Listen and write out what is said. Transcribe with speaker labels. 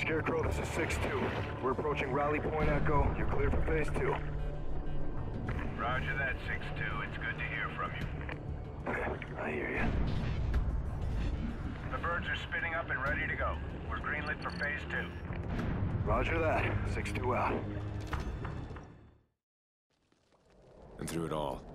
Speaker 1: Scarecrow, this is 6-2. We're approaching Rally Point Echo. You're clear for phase 2.
Speaker 2: Roger that, 6-2. It's good to hear from you.
Speaker 1: I hear you.
Speaker 2: The birds are spinning up and ready to go. We're greenlit for phase 2.
Speaker 1: Roger that. 6-2 out.
Speaker 3: And through it all,